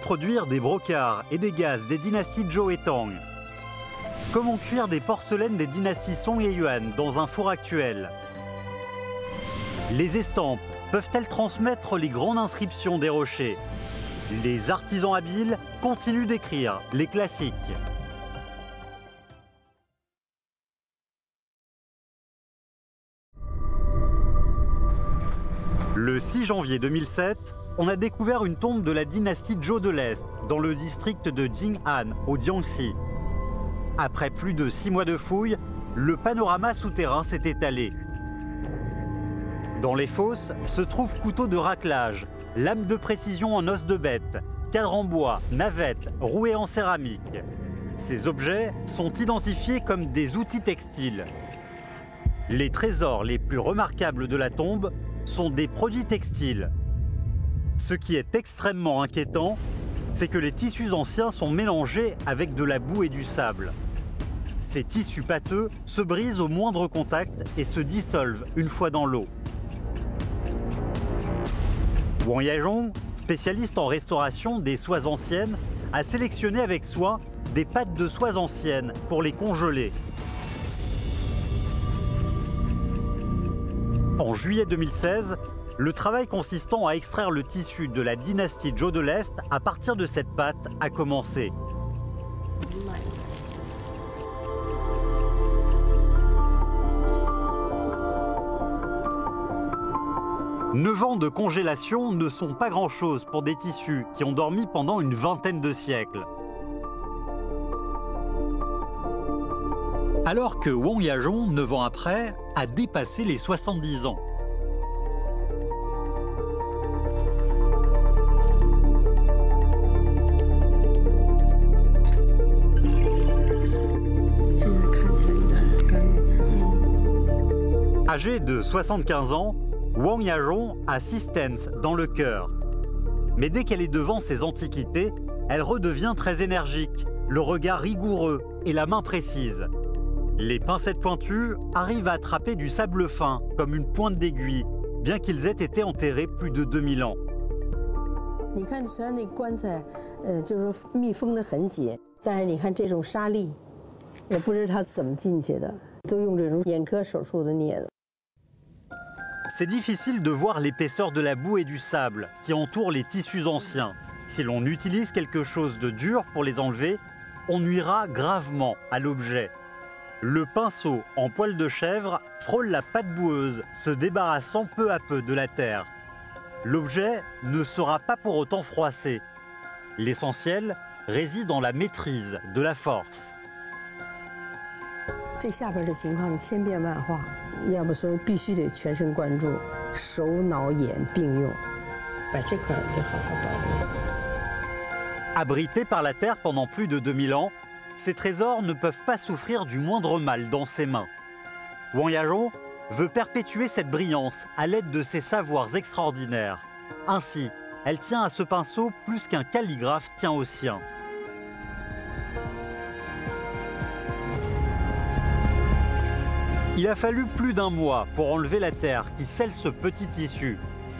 produire des brocarts et des gazes des dynasties Zhou et Tang? Comment cuire des porcelaines des dynasties Song et Yuan dans un four actuel? Les estampes peuvent-elles transmettre les grandes inscriptions des rochers? Les artisans habiles continuent d'écrire les classiques. Le 6 janvier 2007, on a découvert une tombe de la dynastie Zhou de l'Est dans le district de Jing'an, au Jiangxi. Après plus de 6 mois de fouilles, le panorama souterrain s'est étalé. Dans les fosses se trouvent couteaux de raclage, lames de précision en os de bête, cadres en bois, navettes, rouets en céramique. Ces objets sont identifiés comme des outils textiles. Les trésors les plus remarquables de la tombe sont des produits textiles. Ce qui est extrêmement inquiétant, c'est que les tissus anciens sont mélangés avec de la boue et du sable. Ces tissus pâteux se brisent au moindre contact et se dissolvent une fois dans l'eau. Wang Yajong, spécialiste en restauration des soies anciennes, a sélectionné avec soin des pattes de soies anciennes pour les congeler. En juillet 2016, le travail consistant à extraire le tissu de la dynastie Zhou de l'Est à partir de cette pâte a commencé. Neuf ans de congélation ne sont pas grand-chose pour des tissus qui ont dormi pendant une vingtaine de siècles. Alors que Wang Yajong, 9 ans après, a dépassé les 70 ans. Âgé de 75 ans, Wang Yajong a 6 stents dans le cœur. Mais dès qu'elle est devant ces antiquités, elle redevient très énergique, le regard rigoureux et la main précise. Les pincettes pointues arrivent à attraper du sable fin, comme une pointe d'aiguille, bien qu'ils aient été enterrés plus de 2000 ans. C'est difficile de voir l'épaisseur de la boue et du sable qui entourent les tissus anciens. Si l'on utilise quelque chose de dur pour les enlever, on nuira gravement à l'objet. Le pinceau en poil de chèvre frôle la pâte boueuse, se débarrassant peu à peu de la terre. L'objet ne sera pas pour autant froissé. L'essentiel réside dans la maîtrise de la force. Abrités par la terre pendant plus de 2000 ans, ces trésors ne peuvent pas souffrir du moindre mal dans ses mains. Wang Yajong veut perpétuer cette brillance à l'aide de ses savoirs extraordinaires. Ainsi, elle tient à ce pinceau plus qu'un calligraphe tient au sien. Il a fallu plus d'1 mois pour enlever la terre qui scelle ce petit tissu.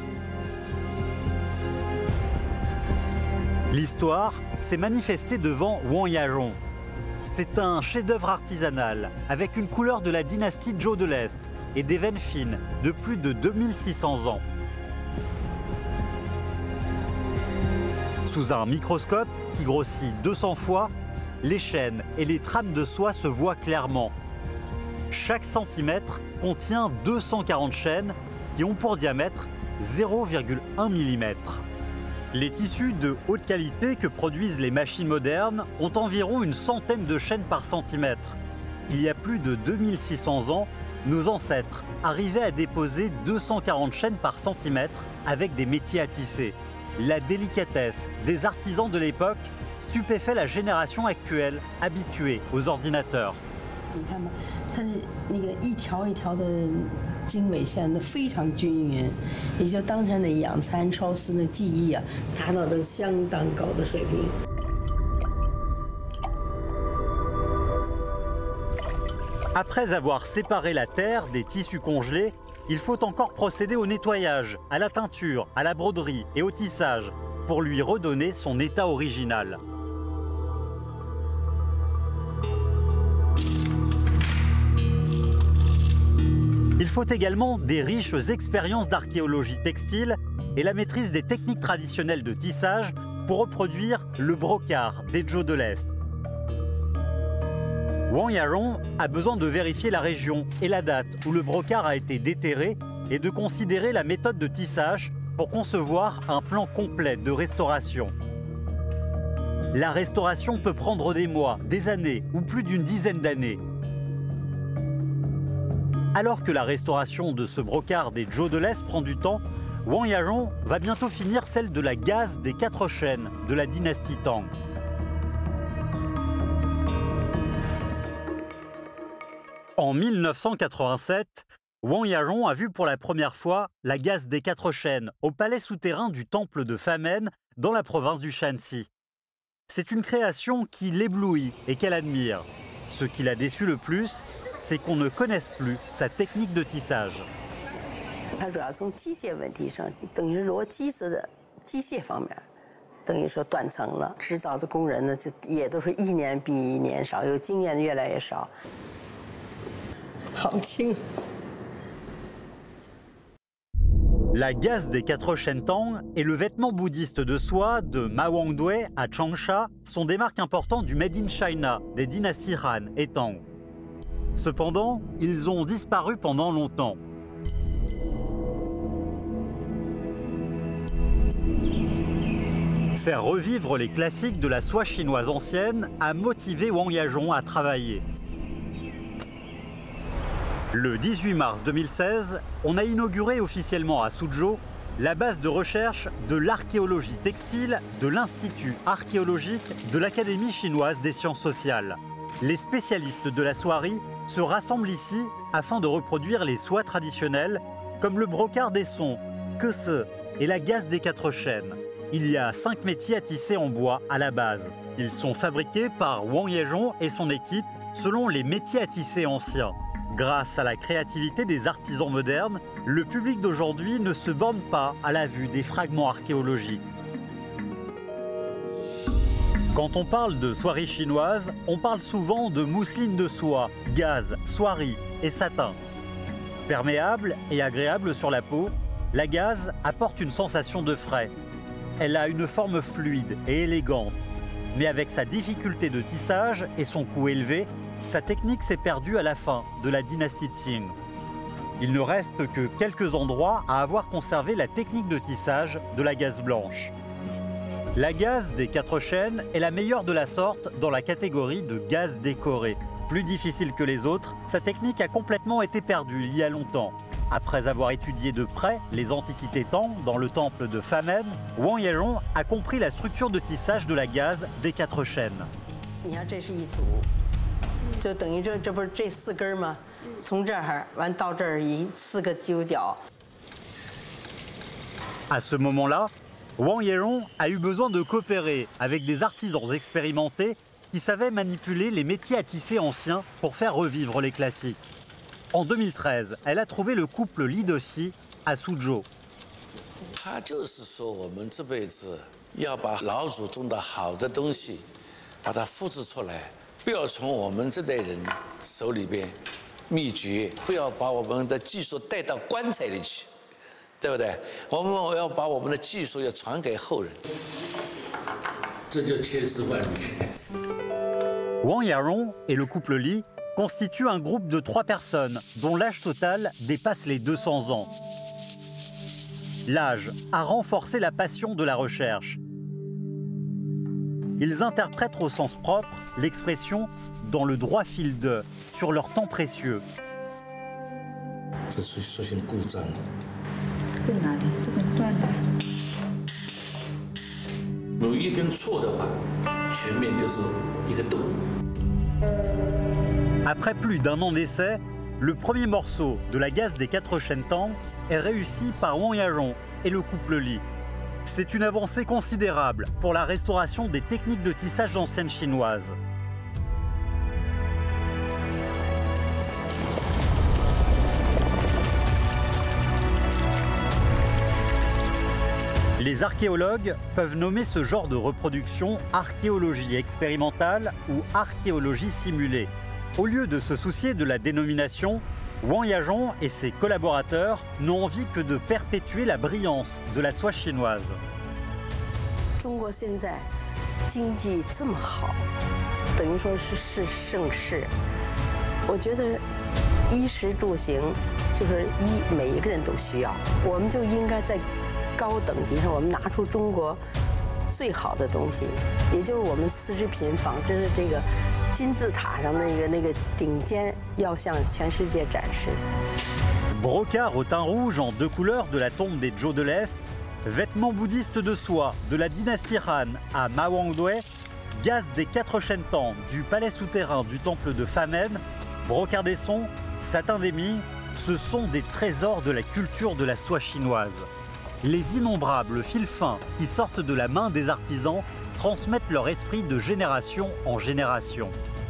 L'histoire s'est manifestée devant Wang Yajong. C'est un chef-d'œuvre artisanal avec une couleur de la dynastie Zhou de l'Est et des veines fines de plus de 2600 ans. Sous un microscope qui grossit 200 fois, les chaînes et les trames de soie se voient clairement. Chaque centimètre contient 240 chaînes qui ont pour diamètre 0,1 mm. Les tissus de haute qualité que produisent les machines modernes ont environ une centaine de chaînes par centimètre. Il y a plus de 2600 ans, nos ancêtres arrivaient à déposer 240 chaînes par centimètre avec des métiers à tisser. La délicatesse des artisans de l'époque stupéfait la génération actuelle habituée aux ordinateurs. 你看嘛，它是那个一条一条的经纬线的非常均匀，也就当成了养蚕超丝的技艺啊，达到了相当高的水平。 Après avoir séparé la terre des tissus congelés, il faut encore procéder au nettoyage, à la teinture, à la broderie et au tissage. pour lui redonner son état original. Il faut également des riches expériences d'archéologie textile et la maîtrise des techniques traditionnelles de tissage pour reproduire le brocart des Zhou de l'Est. Wang Yarong a besoin de vérifier la région et la date où le brocart a été déterré et de considérer la méthode de tissage pour concevoir un plan complet de restauration. La restauration peut prendre des mois, des années ou plus d'une dizaine d'années. Alors que la restauration de ce brocart des Zhou de l'Est prend du temps, Wang Yarong va bientôt finir celle de la gaze des 4 chaînes de la dynastie Tang. En 1987, Wang Yarong a vu pour la première fois la gaze des 4 chaînes au palais souterrain du temple de Famen dans la province du Shanxi. C'est une création qui l'éblouit et qu'elle admire. Ce qui l'a déçu le plus, c'est qu'on ne connaisse plus sa technique de tissage. 它主要从机械问题上，等于逻辑的机械方面，等于说断层了。制造的工人呢，就也都是一年比一年少，有经验的越来越少。好轻。 La gaze des 4 chaînes Tang et le vêtement bouddhiste de soie de Ma Wangdui à Changsha sont des marques importantes du Made in China des dynasties Han et Tang. Cependant, ils ont disparu pendant longtemps. Faire revivre les classiques de la soie chinoise ancienne a motivé Wang Yarong à travailler. Le 18 mars 2016, on a inauguré officiellement à Suzhou la base de recherche de l'archéologie textile de l'Institut archéologique de l'Académie chinoise des sciences sociales. Les spécialistes de la soierie se rassemblent ici afin de reproduire les soies traditionnelles comme le brocart des sons, quese et la gaze des 4 chaînes. Il y a 5 métiers à tisser en bois à la base. Ils sont fabriqués par Wang Yarong et son équipe selon les métiers à tisser anciens. Grâce à la créativité des artisans modernes, le public d'aujourd'hui ne se borne pas à la vue des fragments archéologiques. Quand on parle de soierie chinoise, on parle souvent de mousseline de soie, gaze, soierie et satin. Perméable et agréable sur la peau, la gaze apporte une sensation de frais. Elle a une forme fluide et élégante, mais avec sa difficulté de tissage et son coût élevé, sa technique s'est perdue à la fin de la dynastie Qing. Il ne reste que quelques endroits à avoir conservé la technique de tissage de la gaze blanche. La gaze des 4 chaînes est la meilleure de la sorte dans la catégorie de gaze décorée. Plus difficile que les autres, sa technique a complètement été perdue il y a longtemps. Après avoir étudié de près les antiquités Tang dans le temple de Famen, Wang Yarong a compris la structure de tissage de la gaze des 4 chaînes. 就等于这不是这4根吗？从这儿完到这儿4个揪角。 À ce moment-là, Wang Yarong a eu besoin de coopérer avec des artisans expérimentés qui savaient manipuler les métiers à tisser anciens pour faire revivre les classiques. En 2013, elle a trouvé le couple Li Doxi à Suzhou. 他就是说，我们这辈子要把老祖宗的好的东西，把它复制出来。 不要从我们这代人手里边秘诀，不要把我们的技术带到棺材里去，对不对？我们要把我们的技术要传给后人，这就千丝万缕。 Wang Yarong et le couple Li constituent un groupe de 3 personnes dont l'âge total dépasse les 200 ans. L'âge a renforcé la passion de la recherche. Ils interprètent au sens propre l'expression « dans le droit fil de » sur leur temps précieux. Après plus d'1 an d'essai, le premier morceau de la gaze des 4 chaînes Tang est réussi par Wang Yarong et le couple Li. C'est une avancée considérable pour la restauration des techniques de tissage anciennes chinoises. Les archéologues peuvent nommer ce genre de reproduction archéologie expérimentale ou archéologie simulée. Au lieu de se soucier de la dénomination, Wang Yajong et ses collaborateurs n'ont envie que de perpétuer la brillance de la soie chinoise. 中国现在经济这么好，等于说是盛世。我觉得衣食住行，就是每一个人都需要，我们就应该在高等级上，我们拿出中国最好的东西，也就是我们丝织品纺织的这个金字塔上那个顶尖，要向全世界展示。 Brocart au teint rouge en 2 couleurs de la tombe des Zhou de l'Est, vêtements bouddhistes de soie de la dynastie Han à Mawangdui, gaz des 4 chênes tang du palais souterrain du temple de Famen, brocart des sons, satin des Ming, ce sont des trésors de la culture de la soie chinoise. Les innombrables fils fins qui sortent de la main des artisans transmettent leur esprit de génération en génération.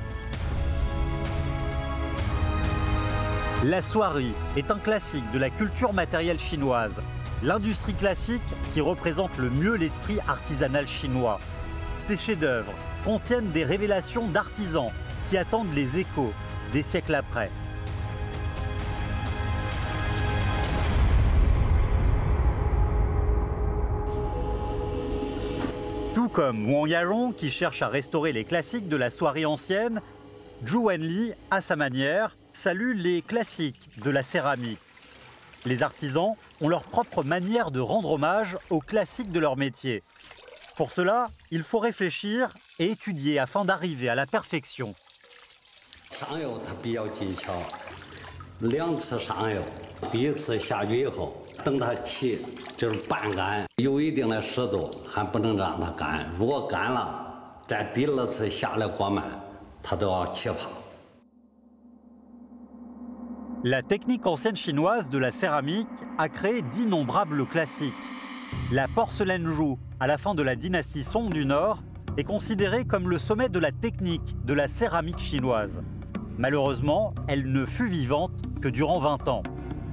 La soierie est un classique de la culture matérielle chinoise, l'industrie classique qui représente le mieux l'esprit artisanal chinois. Ces chefs-d'œuvre contiennent des révélations d'artisans qui attendent les échos des siècles après. Tout comme Wang Yajong qui cherche à restaurer les classiques de la soierie ancienne, Zhu Wenli, à sa manière, salue les classiques de la céramique. Les artisans ont leur propre manière de rendre hommage aux classiques de leur métier. Pour cela, il faut réfléchir et étudier afin d'arriver à la perfection. 上釉它比较技巧，2次上釉，第1次下去以后，等它起就是半干，有一定的湿度，还不能让它干。如果干了，再第2次下来过慢，它都要起泡。 La technique ancienne chinoise de la céramique a créé d'innombrables classiques. La porcelaine Zhou, à la fin de la dynastie Song du Nord, est considérée comme le sommet de la technique de la céramique chinoise. Malheureusement, elle ne fut vivante que durant 20 ans.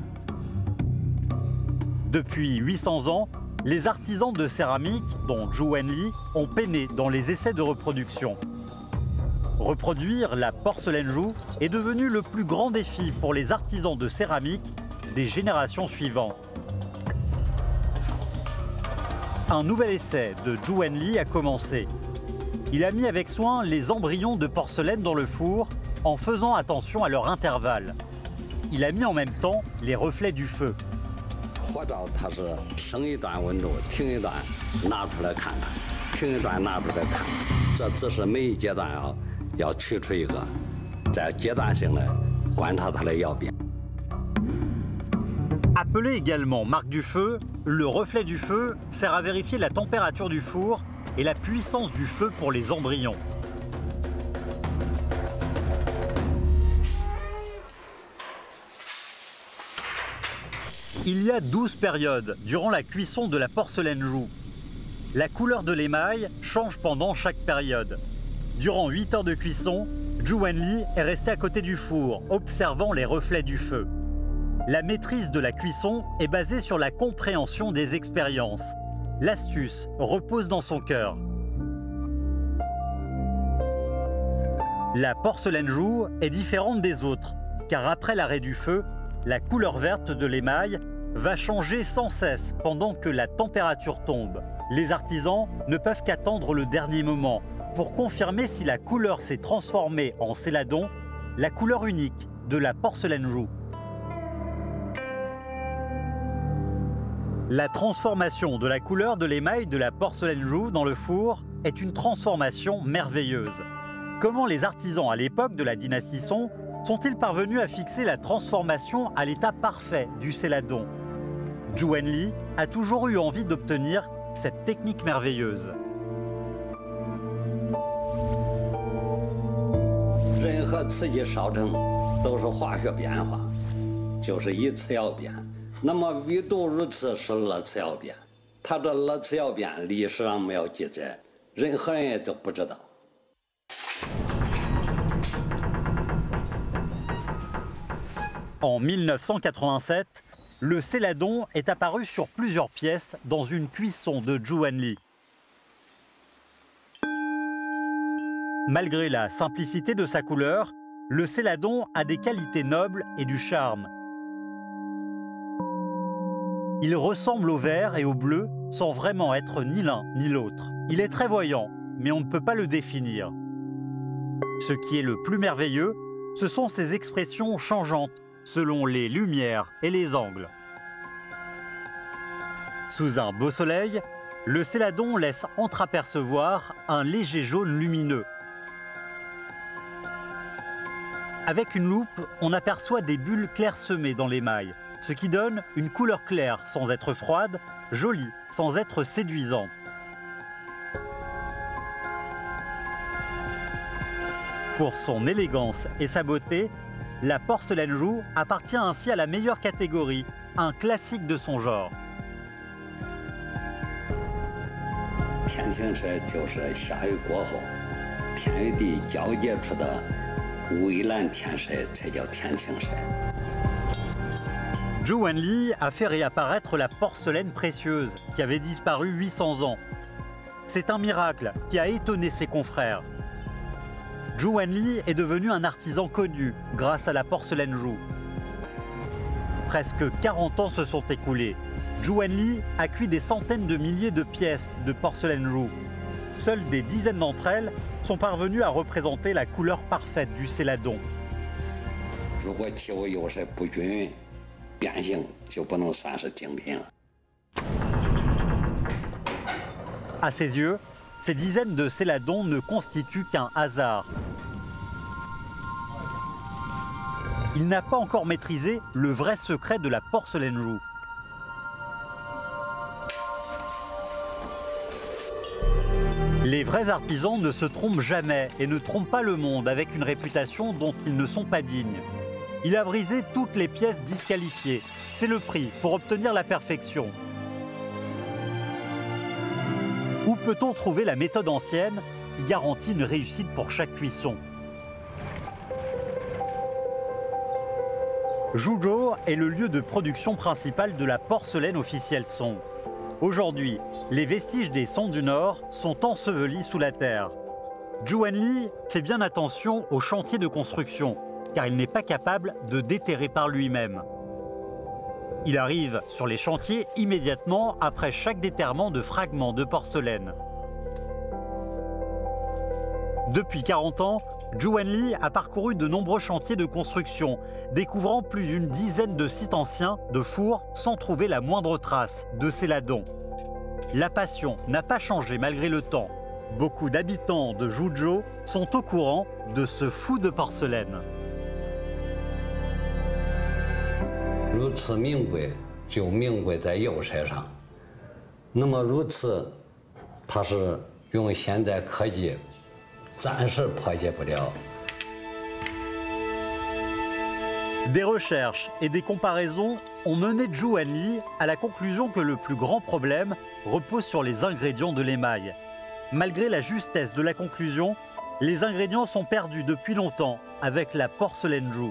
Depuis 800 ans, les artisans de céramique, dont Zhu Wenli, ont peiné dans les essais de reproduction. Reproduire la porcelaine Zhou est devenu le plus grand défi pour les artisans de céramique des générations suivantes. Un nouvel essai de Zhu Wenli a commencé. Il a mis avec soin les embryons de porcelaine dans le four en faisant attention à leur intervalle. Il a mis en même temps les reflets du feu. 火灶它是升一段温度，停一段，拿出来看看，停一段拿出来看看，这只是每一阶段要取出一个，在阶段性的观察它的窑变。 Appelé également marque du feu, le reflet du feu sert à vérifier la température du four et la puissance du feu pour les embryons. Il y a 12 périodes durant la cuisson de la porcelaine Zhou. La couleur de l'émail change pendant chaque période. Durant 8 heures de cuisson, Zhu Wenli est resté à côté du four, observant les reflets du feu. La maîtrise de la cuisson est basée sur la compréhension des expériences. L'astuce repose dans son cœur. La porcelaine Zhou est différente des autres, car après l'arrêt du feu, la couleur verte de l'émail va changer sans cesse pendant que la température tombe. Les artisans ne peuvent qu'attendre le dernier moment pour confirmer si la couleur s'est transformée en céladon, la couleur unique de la porcelaine Zhou. La transformation de la couleur de l'émail de la porcelaine Zhou dans le four est une transformation merveilleuse. Comment les artisans à l'époque de la dynastie Song sont-ils parvenus à fixer la transformation à l'état parfait du céladon? Zhu Wenli a toujours eu envie d'obtenir cette technique merveilleuse. 任何刺激烧成都是化学变化，就是一次窑变。那么唯独如此是2次窑变，它这2次窑变历史上没有记载，任何人也都不知道。 En 1987, le céladon est apparu sur plusieurs pièces dans une cuisson de Zhu Wenli. Malgré la simplicité de sa couleur, le céladon a des qualités nobles et du charme. Il ressemble au vert et au bleu sans vraiment être ni l'un ni l'autre. Il est très voyant, mais on ne peut pas le définir. Ce qui est le plus merveilleux, ce sont ses expressions changeantes selon les lumières et les angles. Sous un beau soleil, le céladon laisse entreapercevoir un léger jaune lumineux. Avec une loupe, on aperçoit des bulles clairsemées dans l'émail, ce qui donne une couleur claire sans être froide, jolie sans être séduisante. Pour son élégance et sa beauté, la porcelaine Zhu appartient ainsi à la meilleure catégorie, un classique de son genre. 天青色就是下雨过后，天与地交界处的蔚蓝天色才叫天青色。 Zhu Wenli a fait réapparaître la porcelaine précieuse qui avait disparu 800 ans. C'est un miracle qui a étonné ses confrères. Zhu Wenli est devenu un artisan connu grâce à la porcelaine Zhu. Presque 40 ans se sont écoulés. Zhu Wenli a cuit des centaines de milliers de pièces de porcelaine Zhu. Seules des dizaines d'entre elles sont parvenues à représenter la couleur parfaite du céladon. 如果体物有色不均匀，变形就不能算是精品了。 À ses yeux, ces dizaines de céladons ne constituent qu'un hasard. Il n'a pas encore maîtrisé le vrai secret de la porcelaine Zhu. Les vrais artisans ne se trompent jamais et ne trompent pas le monde avec une réputation dont ils ne sont pas dignes. Il a brisé toutes les pièces disqualifiées. C'est le prix pour obtenir la perfection. Où peut-on trouver la méthode ancienne qui garantit une réussite pour chaque cuisson? Zhuzhou est le lieu de production principal de la porcelaine officielle Song. Aujourd'hui, les vestiges des Song du Nord sont ensevelis sous la terre. Zhu Wenli fait bien attention aux chantiers de construction, car il n'est pas capable de déterrer par lui-même. Il arrive sur les chantiers immédiatement après chaque déterrement de fragments de porcelaine. Depuis 40 ans, Zhu Wenli a parcouru de nombreux chantiers de construction, découvrant plus d'une dizaine de sites anciens de fours sans trouver la moindre trace de céladon. La passion n'a pas changé malgré le temps. Beaucoup d'habitants de Zhuzhou sont au courant de ce fou de porcelaine. 如此名贵，就名贵在釉色上。那么如此，它是用现在科技暂时破解不了。 Des recherches et des comparaisons ont mené Zhu Wenli à la conclusion que le plus grand problème repose sur les ingrédients de l'émail. Malgré la justesse de la conclusion, les ingrédients sont perdus depuis longtemps avec la porcelaine Zhu.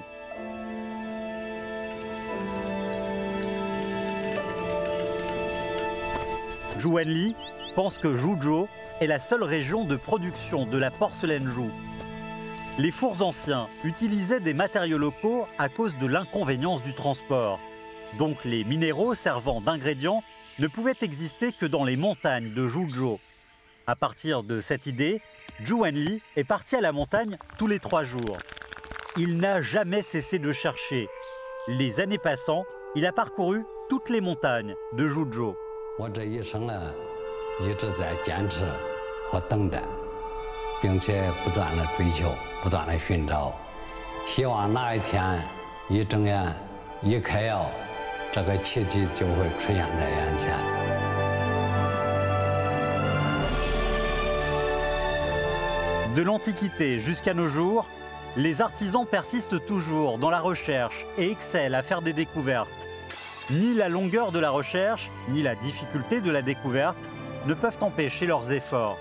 Zhu Wenli pense que Zhuzhou est la seule région de production de la porcelaine Zhu. Les fours anciens utilisaient des matériaux locaux à cause de l'inconvénience du transport. Donc les minéraux servant d'ingrédients ne pouvaient exister que dans les montagnes de Zhuzhou. À partir de cette idée, Zhu Wenli est parti à la montagne tous les 3 jours. Il n'a jamais cessé de chercher. Les années passant, il a parcouru toutes les montagnes de Zhuzhou. 我这一生呢，一直在坚持和等待，并且不断的追求，不断的寻找，希望哪一天一睁眼一开药，这个奇迹就会出现在眼前。 De l'Antiquité jusqu'à nos jours, les artisans persistent toujours dans la recherche et excellent à faire des découvertes. Ni la longueur de la recherche, ni la difficulté de la découverte ne peuvent empêcher leurs efforts.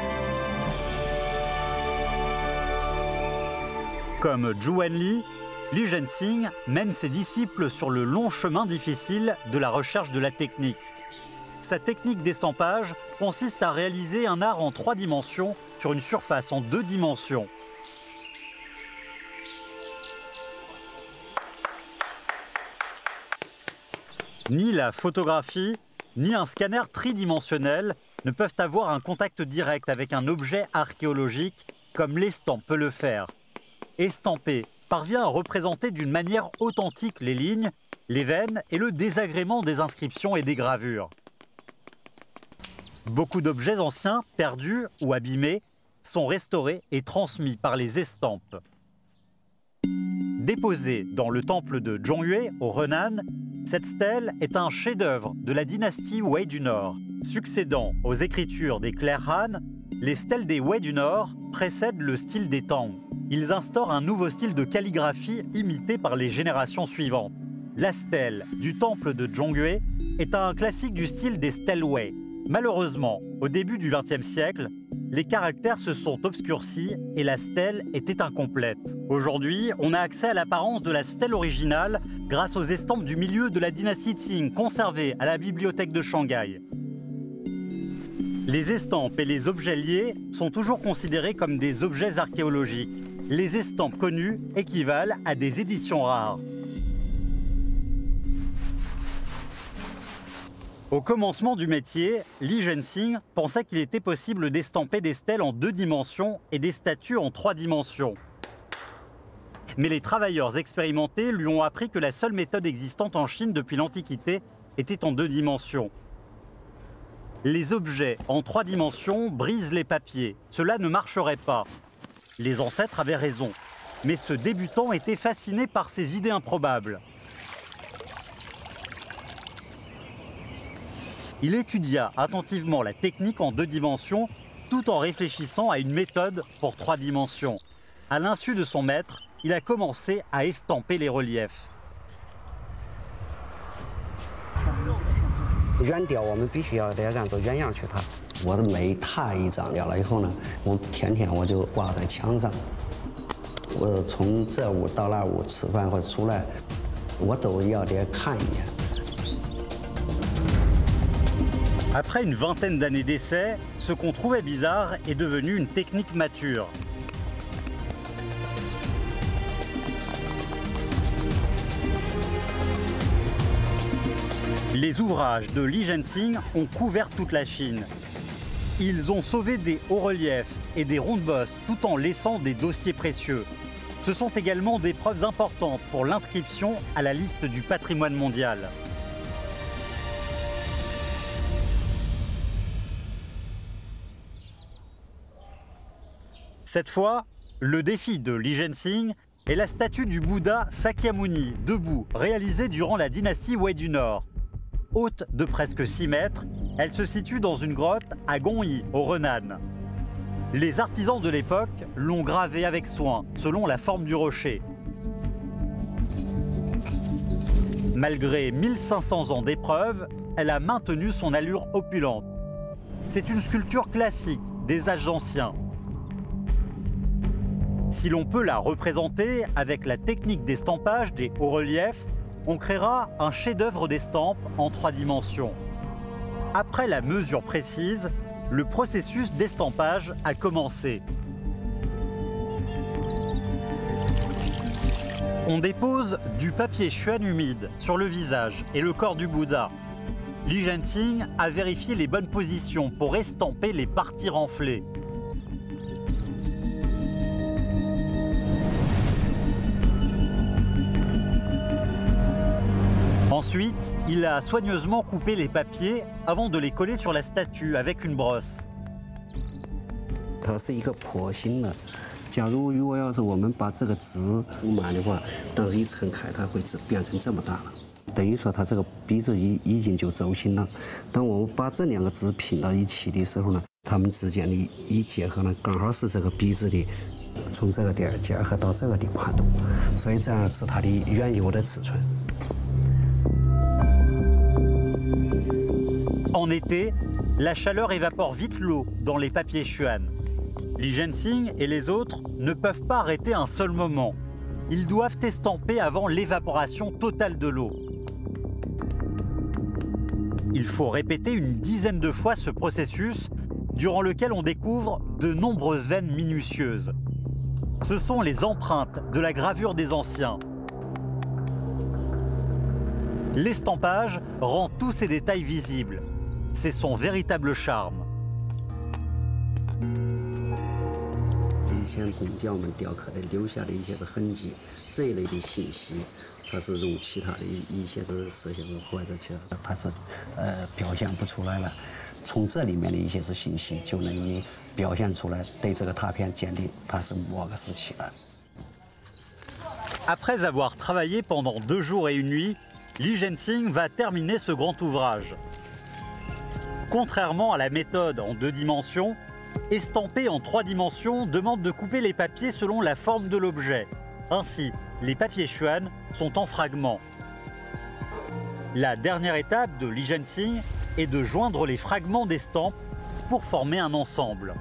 Comme Zhu Wenli, Li Zhenxing mène ses disciples sur le long chemin difficile de la recherche de la technique. Sa technique d'estampage consiste à réaliser un art en 3 dimensions sur une surface en 2 dimensions. Ni la photographie, ni un scanner tridimensionnel ne peuvent avoir un contact direct avec un objet archéologique comme l'estampe peut le faire. Estamper parvient à représenter d'une manière authentique les lignes, les veines et le désagrément des inscriptions et des gravures. Beaucoup d'objets anciens, perdus ou abîmés, sont restaurés et transmis par les estampes. Déposée dans le temple de Zhongyue, au Henan, cette stèle est un chef-d'œuvre de la dynastie Wei du Nord. Succédant aux écritures des clercs Han, les stèles des Wei du Nord précèdent le style des Tang. Ils instaurent un nouveau style de calligraphie imité par les générations suivantes. La stèle du temple de Zhongyue est un classique du style des stèles Wei. Malheureusement, au début du XXe siècle, les caractères se sont obscurcis et la stèle était incomplète. Aujourd'hui, on a accès à l'apparence de la stèle originale grâce aux estampes du milieu de la dynastie Qing conservées à la bibliothèque de Shanghai. Les estampes et les objets liés sont toujours considérés comme des objets archéologiques. Les estampes connues équivalent à des éditions rares. Au commencement du métier, Li Zhenxing pensait qu'il était possible d'estamper des stèles en 2 dimensions et des statues en 3 dimensions. Mais les travailleurs expérimentés lui ont appris que la seule méthode existante en Chine depuis l'Antiquité était en 2 dimensions. Les objets en 3 dimensions brisent les papiers. Cela ne marcherait pas. Les ancêtres avaient raison. Mais ce débutant était fasciné par ces idées improbables. Il étudia attentivement la technique en 2 dimensions tout en réfléchissant à une méthode pour 3 dimensions. À l'insu de son maître, il a commencé à estamper les reliefs. 原雕我们必须要得按照原样去拓。 我的每拓一张掉了以后呢，我天天我就挂在墙上。我从这屋到那屋吃饭或者出来，我都要得看一眼。 Après une vingtaine d'années d'essais, ce qu'on trouvait bizarre est devenu une technique mature. Les ouvrages de Li Zhenxing ont couvert toute la Chine. Ils ont sauvé des hauts-reliefs et des rondes-bosses tout en laissant des dossiers précieux. Ce sont également des preuves importantes pour l'inscription à la liste du patrimoine mondial. Cette fois, le défi de Li Zhenxing est la statue du Bouddha Sakyamuni, debout, réalisée durant la dynastie Wei du Nord. Haute de presque 6 mètres, elle se situe dans une grotte à Gongyi, au Henan. Les artisans de l'époque l'ont gravée avec soin, selon la forme du rocher. Malgré 1500 ans d'épreuves, elle a maintenu son allure opulente. C'est une sculpture classique des âges anciens. Si l'on peut la représenter avec la technique d'estampage des hauts-reliefs, on créera un chef-d'œuvre d'estampe en 3 dimensions. Après la mesure précise, le processus d'estampage a commencé. On dépose du papier chuan humide sur le visage et le corps du Bouddha. Li Zhenxing a vérifié les bonnes positions pour estamper les parties renflées. Ensuite, il a soigneusement coupé les papiers avant de les coller sur la statue avec une brosse. 它是一个剖心的。假如要是我们把这个纸铺满的话，当时一撑开，它会变成这么大了。等于说它这个鼻子已经就走心了。当我们把这2个纸拼到一起的时候呢，它们之间的一结合呢，刚好是这个鼻子的从这个点结合到这个的宽度，所以这样是它的原有的尺寸。 En été, la chaleur évapore vite l'eau dans les papiers chuan. Li Zhenxing et les autres ne peuvent pas arrêter un seul moment. ils doivent estamper avant l'évaporation totale de l'eau. Il faut répéter une dizaine de fois ce processus, durant lequel on découvre de nombreuses veines minutieuses. Ce sont les empreintes de la gravure des anciens. L'estampage rend tous ces détails visibles. C'est son véritable charme. 以前工匠们雕刻的留下的一些的痕迹，这一类的信息，它是用其他的一些的摄像或者其他的，它是表现不出来了。从这里面的一些的信息就能以表现出来，对这个拓片鉴定它是某个时期的。 Après avoir travaillé pendant 2 jours et 1 nuit, Li Zhenxing va terminer ce grand ouvrage. Contrairement à la méthode en 2 dimensions, estamper en 3 dimensions demande de couper les papiers selon la forme de l'objet. Ainsi, les papiers Xuan sont en fragments. La dernière étape de Li Zhenxing est de joindre les fragments d'estampes pour former un ensemble.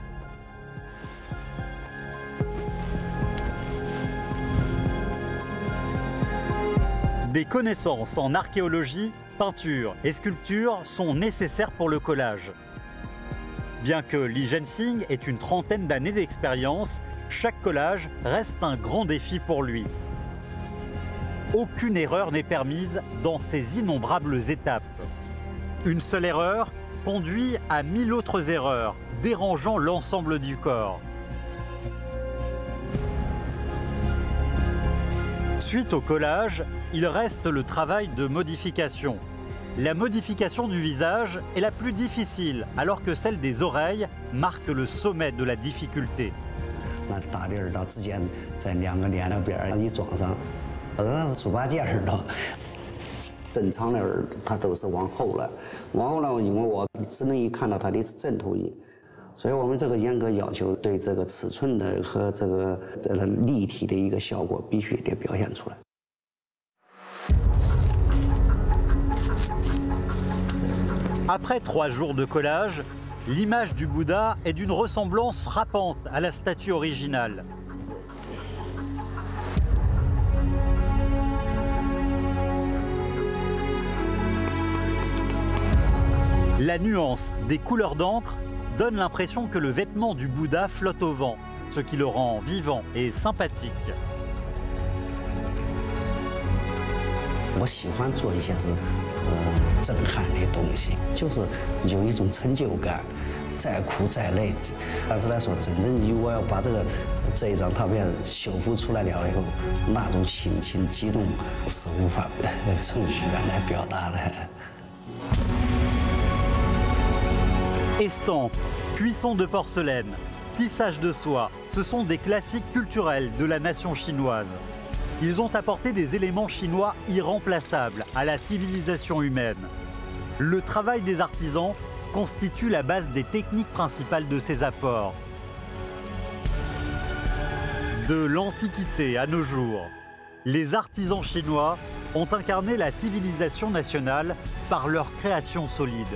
Des connaissances en archéologie, peinture et sculpture sont nécessaires pour le collage. Bien que Li Zhenxing ait une trentaine d'années d'expérience, chaque collage reste un grand défi pour lui. Aucune erreur n'est permise dans ces innombrables étapes. Une seule erreur conduit à 1000 autres erreurs, dérangeant l'ensemble du corps. Suite au collage, il reste le travail de modification. La modification du visage est la plus difficile, alors que celle des oreilles marque le sommet de la difficulté. 那大的耳朵之间在2个脸两边一装上，好像是猪八戒似的。正常的耳它都是往后了，往后呢，因为我只能看到它的正投影，所以我们这个严格要求对这个尺寸的和这个立体的一个效果必须得表现出来。 Après 3 jours de collage, l'image du Bouddha est d'une ressemblance frappante à la statue originale. La nuance des couleurs d'encre donne l'impression que le vêtement du Bouddha flotte au vent, ce qui le rend vivant et sympathique. 我喜欢做一些震撼的东西，就是有一种成就感，再苦再累，但是来说，真正如果要把这一张照片修复出来了以后，那种心情激动是无法用语言来表达的。 Estampes, cuisson de porcelaine, tissage de soie, ce sont des classiques culturels de la nation chinoise. Ils ont apporté des éléments chinois irremplaçables à la civilisation humaine. Le travail des artisans constitue la base des techniques principales de ces apports. De l'Antiquité à nos jours, les artisans chinois ont incarné la civilisation nationale par leur création solide.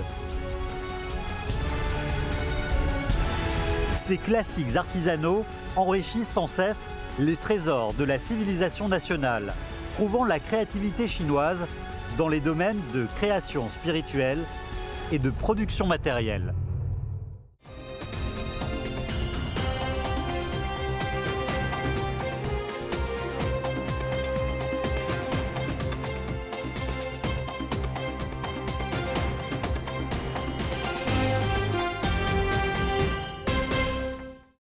Ces classiques artisanaux enrichissent sans cesse les trésors de la civilisation nationale, prouvant la créativité chinoise dans les domaines de création spirituelle et de production matérielle.